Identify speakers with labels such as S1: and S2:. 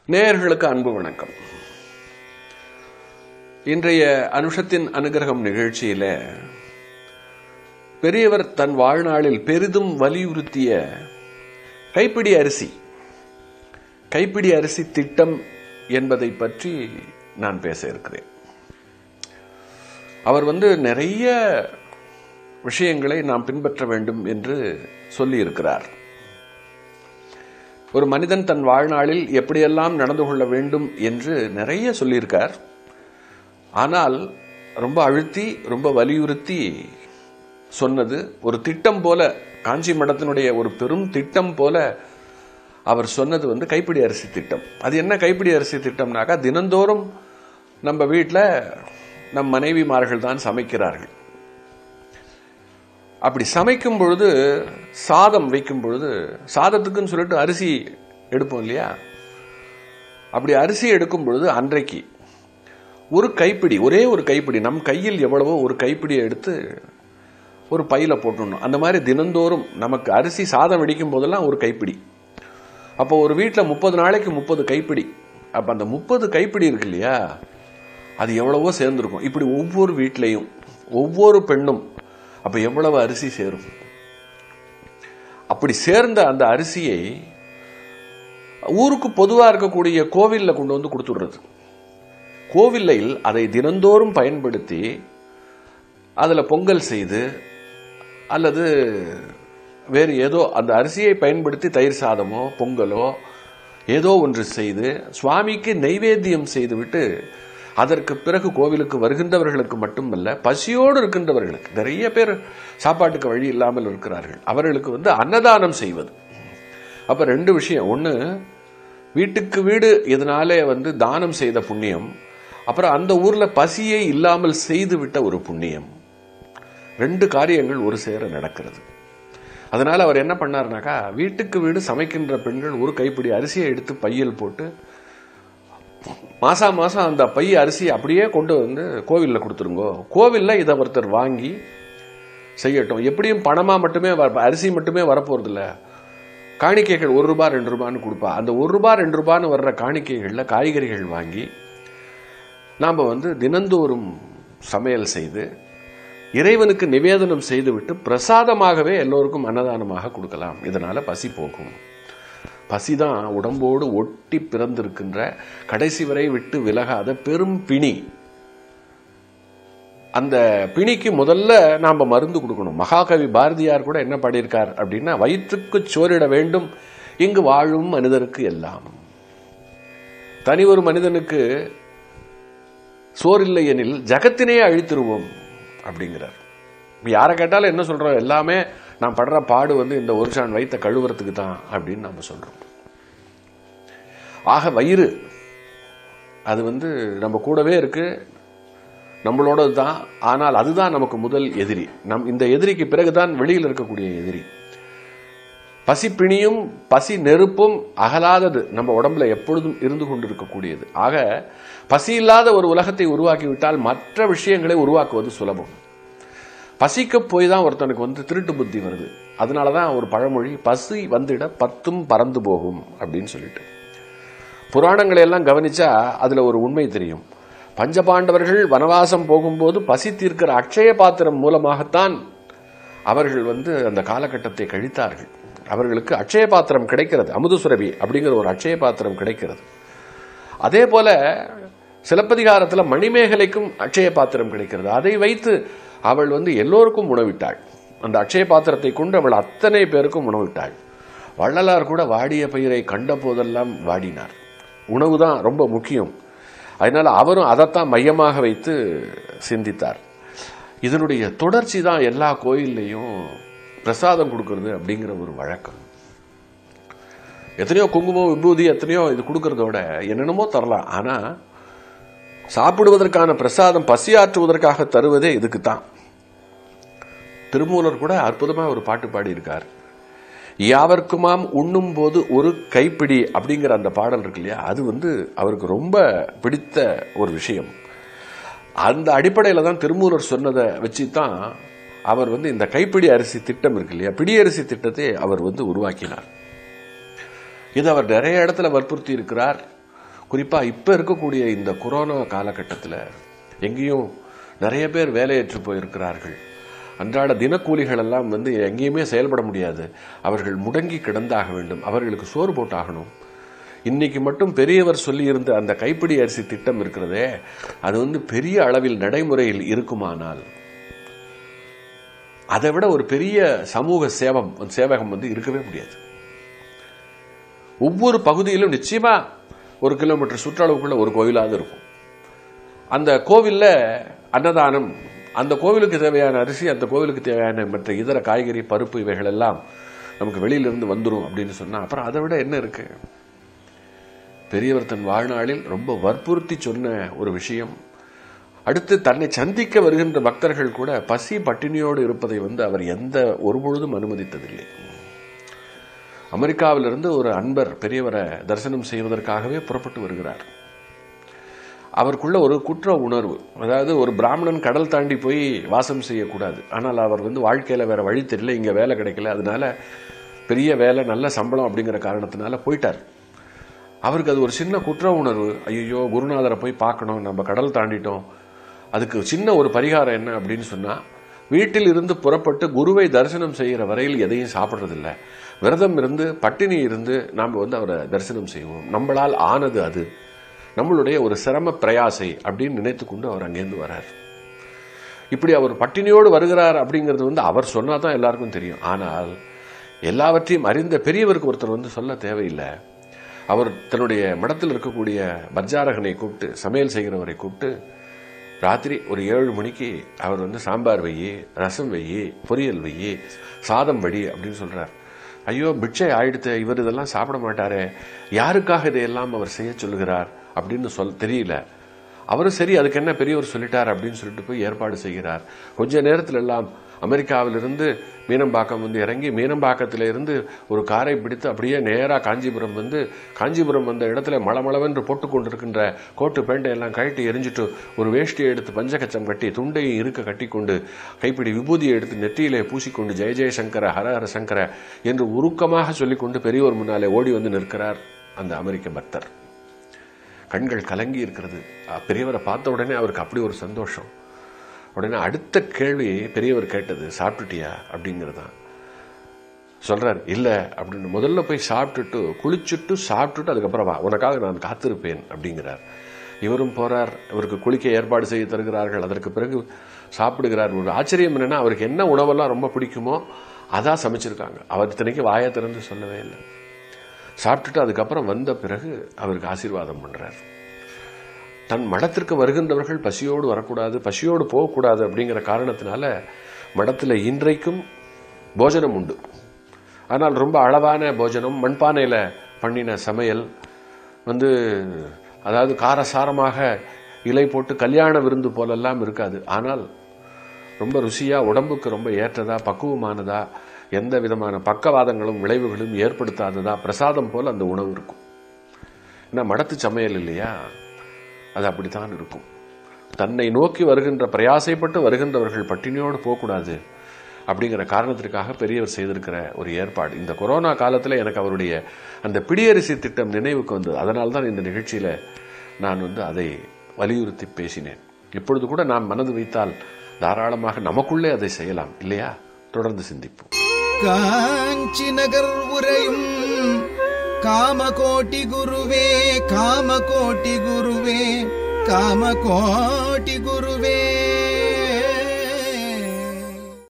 S1: நேயர்களுக்கு அன்பு வணக்கம். இன்றைய அனுஷத்தின் அனுகிரகம் நிகழ்ச்சியில பெரியவர் தன் வாழ்நாளில் பெரிதும் வலியுறுத்திய கைப்பிடி அரிசி திட்டம் என்பதை பற்றி நான் பேச இருக்கிறேன். அவர் நிறைய விஷயங்களை நாம் பின்பற்ற வேண்டும் என்று சொல்லி இருக்கிறார். ஒரு மனிதன் தன் வாழ்நாளில் எப்படியெல்லாம் நடந்து கொள்ள வேண்டும் என்று நிறைய சொல்லியிருக்கார். ஆனால் ரொம்ப அழுத்தி ரொம்ப வலியுறுத்தி சொன்னது ஒரு திட்டம் போல, காஞ்சி மடத்தினுடைய ஒரு பெரும் திட்டம் போல அவர் சொன்னது கைப்பிடி அரிசி திட்டம். அது என்ன கைப்பிடி அரிசி திட்டம்னாக்கா, தினந்தோறும் நம்ம வீட்டில் நம் மனைவிமார்கள் தான் சமைக்கிறார்கள். அப்படி சமைக்கும் பொழுது, சாதம் வைக்கும் பொழுது, சாதத்துக்குன்னு சொல்லிட்டு அரிசி எடுப்போம் இல்லையா? அப்படி அரிசி எடுக்கும் பொழுது அன்றைக்கு ஒரு கைப்பிடி, ஒரே ஒரு கைப்பிடி, நம் கையில் எவ்வளவோ ஒரு கைப்பிடியை எடுத்து ஒரு பையில போட்டுடணும். அந்த மாதிரி தினந்தோறும் நமக்கு அரிசி சாதம் வெடிக்கும் போதெல்லாம் ஒரு கைப்பிடி. அப்போ ஒரு வீட்டில் 30 நாளைக்கு 30 கைப்பிடி. அப்போ அந்த 30 கைப்பிடி இருக்கு இல்லையா, அது எவ்வளவோ சேர்ந்துருக்கும். இப்படி ஒவ்வொரு வீட்லையும் ஒவ்வொரு பெண்ணும் அப்ப எவ்வளவு அரிசி சேரும்? அப்படி சேர்ந்த அந்த அரிசியை ஊருக்கு பொதுவா இருக்கக்கூடிய கோவில்ல கொண்டு வந்து கொடுத்துடுறது. கோவிலில் அதை தினந்தோறும் பயன்படுத்தி அதுல பொங்கல் செய்து அல்லது வேறு ஏதோ அந்த அரிசியை பயன்படுத்தி தயிர் சாதமோ பொங்கலோ ஏதோ ஒன்று செய்து சுவாமிக்கு நைவேத்தியம் செய்துவிட்டு அதற்கு பிறகு கோவிலுக்கு வருகின்றவர்களுக்கு மட்டுமல்ல, பசியோடு இருக்கின்றவர்களுக்கு, நிறைய பேர் சாப்பாட்டுக்கு வழி இல்லாமல் இருக்கிறார்கள், அவர்களுக்கு அன்னதானம் செய்வது. அப்ப ரெண்டு விஷயம். ஒன்று, வீட்டுக்கு வீடு இதனாலே தானம் செய்த புண்ணியம். அப்புறம் அந்த ஊர்ல பசியை இல்லாமல் செய்து விட்ட ஒரு புண்ணியம். ரெண்டு காரியங்கள் ஒரு சேர நடக்கிறது. அதனால அவர் என்ன பண்ணார்னாக்கா, வீட்டுக்கு வீடு சமைக்கின்ற பெண்கள் ஒரு கைப்பிடி அரிசியை எடுத்து பையில் போட்டு மாசம் அந்த பை அரிசி அப்படியே கொண்டு வந்து கோவில்ல கொடுத்துருங்கோ. கோவில்ல இதை ஒருத்தர் வாங்கி செய்யட்டும். எப்படியும் பணமா மட்டுமே அரிசி மட்டுமே வரப்போறது இல்ல, காணிக்கைகள் 1 ரூபாய் 2 ரூபான்னு கொடுப்பா. அந்த 1 ரூபாய் 2 ரூபான்னு வர்ற காணிக்கைகள்ல காய்கறிகள் வாங்கி நாம தினந்தோறும் சமையல் செய்து இறைவனுக்கு நிவேதனம் செய்துவிட்டு பிரசாதமாகவே எல்லோருக்கும் அன்னதானமாக கொடுக்கலாம். இதனால பசி போகும். பசிதான் உடம்போடு ஒட்டி பிறந்திருக்கின்ற, கடைசி வரை விட்டு விலகாத பெரும் பிணி. அந்த பிணிக்கு முதல்ல நாம மருந்து கொடுக்கணும். மகாகவி பாரதியார் கூட என்ன பாடியிருக்கார் அப்படின்னா, வயிற்றுக்கு சோறிட வேண்டும் இங்கு வாழும் மனிதருக்கு எல்லாம். தனி ஒரு மனிதனுக்கு சோறில்லை எனில் ஜகத்தினே அழித்திருவோம் அப்படிங்கிறார். யாரை கேட்டாலும் என்ன சொல்றோம்? எல்லாமே நான் படுற பாடு இந்த ஒரு சான் வயிற்ற கழுவுறதுக்கு தான் அப்படின்னு நம்ம சொல்றோம். ஆக வயிறு அது நம்ம கூடவே இருக்கு, நம்மளோட தான். ஆனால் அதுதான் நமக்கு முதல் எதிரி. இந்த எதிரிக்கு பிறகுதான் வெளியில் இருக்கக்கூடிய எதிரி. பசி பிணியும் பசி நெருப்பும் அகலாதது, நம்ம உடம்புல எப்பொழுதும் இருந்து கொண்டிருக்கக்கூடியது. ஆக பசி இல்லாத ஒரு உலகத்தை உருவாக்கிவிட்டால் மற்ற விஷயங்களை உருவாக்குவது சுலபம். பசிக்க போய் தான் ஒருத்தனுக்கு திருட்டு புத்தி வருது. அதனாலதான் ஒரு பழமொழி, பசி வந்திட 10ம் பறந்து போகும் அப்படின்னு சொல்லிட்டு. புராணங்களை எல்லாம் கவனிச்சா அதுல ஒரு உண்மை தெரியும். பஞ்சபாண்டவர்கள் வனவாசம் போகும்போது பசி தீர்க்கிற அட்சய பாத்திரம் மூலமாகத்தான் அவர்கள் அந்த காலகட்டத்தை கழித்தார்கள். அவர்களுக்கு அட்சய பாத்திரம் கிடைக்கிறது, அமுதுசுரபி அப்படிங்கிற ஒரு அட்சய பாத்திரம் கிடைக்கிறது. அதே போல சிலப்பதிகாரத்தில் மணிமேகலைக்கும் அட்சய பாத்திரம் கிடைக்கிறது. அதை வைத்து அவள் எல்லோருக்கும் உணவிட்டாள். அந்த அட்சய பாத்திரத்தை கொண்டு அவள் அத்தனை பேருக்கும் உணவிட்டாள். வள்ளலார் கூட வாடிய பயிரை கண்ட போதெல்லாம் வாடினார். உணவு தான் ரொம்ப முக்கியம். அதனால அவரும் அதைத்தான் மையமாக வைத்து சிந்தித்தார். இதனுடைய தொடர்ச்சி தான் எல்லா கோயில்லையும் பிரசாதம் கொடுக்கறது அப்படிங்கிற ஒரு வழக்கம். எத்தனையோ குங்குமம் விபூதி எத்தனையோ இது கொடுக்கறதோட என்னென்னமோ தரலாம். ஆனா சாப்பிடுவதற்கான பிரசாதம் பசியாற்றுவதற்காக தருவதே இதுக்கு தான். திருமூலர் கூட அற்புதமா ஒரு பாட்டு பாடி இருக்கார். யாவர்க்குமாம் உண்ணும் போது ஒரு கைப்பிடி அப்படிங்கிற அந்த பாடல் இருக்கு இல்லையா, அது அவருக்கு ரொம்ப பிடித்த ஒரு விஷயம். அந்த அடிப்படையில தான் திருமூலர் சொன்னதை வச்சுதான் அவர் இந்த கைப்பிடி அரிசி திட்டம் இருக்கு இல்லையா, பிடி அரிசி திட்டத்தை அவர் உருவாக்கினார். இது அவர் நிறைய இடத்துல வற்புறுத்தி இருக்கிறார். குறிப்பாக இப்போ இருக்கக்கூடிய இந்த கொரோனா காலகட்டத்தில் எங்கேயும் நிறைய பேர் வேலையற்று போயிருக்கிறார்கள். அன்றாட தினக்கூலிகள் எல்லாம் எங்கேயுமே செயல்பட முடியாது. அவர்கள் முடங்கி கிடந்தாக வேண்டும். அவர்களுக்கு சோறு போட்டாகணும். இன்னைக்கு மட்டும் பெரியவர் சொல்லியிருந்த அந்த கைப்பிடி அரிசி திட்டம் இருக்கிறதே, அது பெரிய அளவில் நடைமுறையில் இருக்குமானால் அதை விட ஒரு பெரிய சமூக சேவகம் இருக்கவே முடியாது. ஒவ்வொரு பகுதியிலும் நிச்சயமா 1 கிலோமீட்டர் சுற்றளவுக்குள்ள ஒரு கோவிலாவது இருக்கும். அந்த கோவில்ல அன்னதானம், அந்த கோவிலுக்கு தேவையான அரிசி, அந்த கோவிலுக்கு தேவையான மற்ற இதர காய்கறி, பருப்பு இவைகள் எல்லாம் நமக்கு வெளியிலிருந்து வந்துடும் அப்படின்னு சொன்னா அப்புறம் அதை விட என்ன இருக்கு? பெரியவர் தன் வாழ்நாளில் ரொம்ப வற்புறுத்தி சொன்ன ஒரு விஷயம். அடுத்து தன்னை சந்திக்க வருகின்ற பக்தர்கள் கூட பசி பட்டினியோடு இருப்பதை அவர் எந்த ஒருபொழுதும் அனுமதித்ததில்லை. அமெரிக்காவிலிருந்து ஒரு அன்பர் பெரியவரை தரிசனம் செய்வதற்காகவே புறப்பட்டு வருகிறார். அவருக்குள்ள ஒரு குற்ற உணர்வு. அதாவது ஒரு பிராமணன் கடல் தாண்டி போய் வாசம் செய்யக்கூடாது. ஆனால் அவர் வாழ்க்கையில வேற வழி தெரியல, இங்க வேலை கிடைக்கல, அதனால பெரிய வேலை, நல்ல சம்பளம் அப்படிங்கிற காரணத்தினால போயிட்டார். அவருக்கு அது ஒரு சின்ன குற்ற உணர்வு. ஐயோ, குருநாதரை போய் பார்க்கணும், நம்ம கடல் தாண்டிட்டோம். அதுக்கு சின்ன ஒரு பரிகாரம் என்ன அப்படின்னு சொன்னா, வீட்டில் இருந்து புறப்பட்டு குருவை தரிசனம் செய்கிற வரையில் எதையும் சாப்பிட்றதில்லை, விரதம் இருந்து பட்டினி இருந்து நாம் அவரை தரிசனம் செய்வோம். நம்மளால் ஆனது அது, நம்மளுடைய ஒரு சிரம பிரயாசை அப்படின்னு நினைத்து கொண்டு அவர் அங்கேருந்து வர்றார். இப்படி அவர் பட்டினியோடு வருகிறார் அப்படிங்கிறது அவர் சொன்னாதான் எல்லாருக்கும் தெரியும். ஆனால் எல்லாவற்றையும் அறிந்த பெரியவருக்கு ஒருத்தர் சொல்ல தேவையில்லை. அவர் தன்னுடைய மடத்தில் இருக்கக்கூடிய பஜாரகனை கூப்பிட்டு, சமையல் செய்கிறவரை கூப்பிட்டு, ராத்திரி ஒரு 7 மணிக்கு அவர் சாம்பார் வையி, ரசம் வையி, பொரியல் வையி, சாதம் வடி அப்படின்னு சொல்றார். ஐயோ, பிட்சை ஆயிடுத்து, இவர் இதெல்லாம் சாப்பிட மாட்டாரே, யாருக்காக இதையெல்லாம் அவர் செய்ய சொல்லுகிறார் அப்படின்னு தெரியல. அவரும் சரி, அதுக்கு என்ன பெரியவர் சொல்லிட்டார் அப்படின்னு சொல்லிட்டு போய் ஏற்பாடு செய்கிறார். கொஞ்ச நேரத்தில் எல்லாம் அமெரிக்காவிலிருந்து மீனம்பாக்கம் இறங்கி, மீனம்பாக்கத்தில இருந்து ஒரு காரை பிடித்து அப்படியே நேராக காஞ்சிபுரம் காஞ்சிபுரம் வந்த இடத்துல மளமளவென்று போட்டு கொண்டிருக்கின்ற கோட்டு பேண்டை எல்லாம் கழட்டி எரிஞ்சிட்டு ஒரு வேஷ்டியை எடுத்து பஞ்சகச்சம் கட்டி துண்டையும் இருக்க கட்டி கொண்டு கைப்பிடி விபூதியை எடுத்து நெற்றியிலே பூசிக்கொண்டு ஜெய ஜெயசங்கர ஹர ஹர சங்கர என்று உருக்கமாக சொல்லிக்கொண்டு பெரியவர் முன்னாலே ஓடி நிற்கிறார் அந்த அமெரிக்க பக்தர். கண்கள் கலங்கி இருக்கிறது. பெரியவரை பார்த்த உடனே அவருக்கு அப்படி ஒரு சந்தோஷம். உடனே அடுத்த கேள்வி பெரியவர் கேட்டது, சாப்பிட்டுட்டியா அப்படிங்கிறதான். சொல்றார், இல்ல அப்படின்னு. முதல்ல போய் சாப்பிட்டுட்டு குளிச்சுட்டு சாப்பிட்டுட்டு அதுக்கப்புறம் வா, உனக்காக நான் காத்திருப்பேன் அப்படிங்கிறார். இவரும் போறார். இவருக்கு குளிக்க ஏற்பாடு செய்து தருகிறார்கள். அதற்கு பிறகு சாப்பிடுகிறார். ஒரு ஆச்சரியம் என்னன்னா, அவருக்கு என்ன உணவெல்லாம் ரொம்ப பிடிக்குமோ அதான் சமைச்சிருக்காங்க. அவர் இத்தனைக்கு வாயை திறந்து சொல்லவே இல்லை. சாப்பிட்டுட்டு அதுக்கப்புறம் வந்த பிறகு அவருக்கு ஆசீர்வாதம் பண்றார். தன் மடத்திற்கு வருகின்றவர்கள் பசியோடு வரக்கூடாது, பசியோடு போகக்கூடாது அப்படிங்கிற காரணத்தினால மடத்தில் இன்றைக்கும் போஜனம் உண்டு. ஆனால் ரொம்ப அளவான போஜனம், மண்பானையில் பண்ணின சமையல் அதாவது காரசாரமாக இலை போட்டு கல்யாண விருந்து போலெல்லாம் இருக்காது. ஆனால் ரொம்ப ருசியா, உடம்புக்கு ரொம்ப ஏற்றதா, பக்குவமானதா, எந்த விதமான பக்கவாதங்களும் விளைவுகளும் ஏற்படுத்தாததா பிரசாதம் போல அந்த உணவு இருக்கும். ஏன்னா மடத்து சமையல் இல்லையா, அது அப்படித்தான் இருக்கும். தன்னை நோக்கி வருகின்ற, பிரயாசைப்பட்டு வருகின்றவர்கள் பட்டினியோடு போகக்கூடாது அப்படிங்கிற காரணத்திற்காக பெரியவர் செய்திருக்கிற ஒரு ஏற்பாடு. இந்த கொரோனா காலத்தில் எனக்கு அவருடைய அந்த பிடியரிசி திட்டம் நினைவுக்கு வந்தது. அதனால்தான் இந்த நிகழ்ச்சியில நான் அதை வலியுறுத்தி பேசினேன். இப்பொழுது கூட நாம் மனது வைத்தால் தாராளமாக நமக்குள்ளே அதை செய்யலாம் இல்லையா? தொடர்ந்து சிந்திப்போம்.
S2: காஞ்சி நகர் உரையும் காமகோட்டி குருவே, காமகோட்டி குருவே, காமகோட்டி குருவே.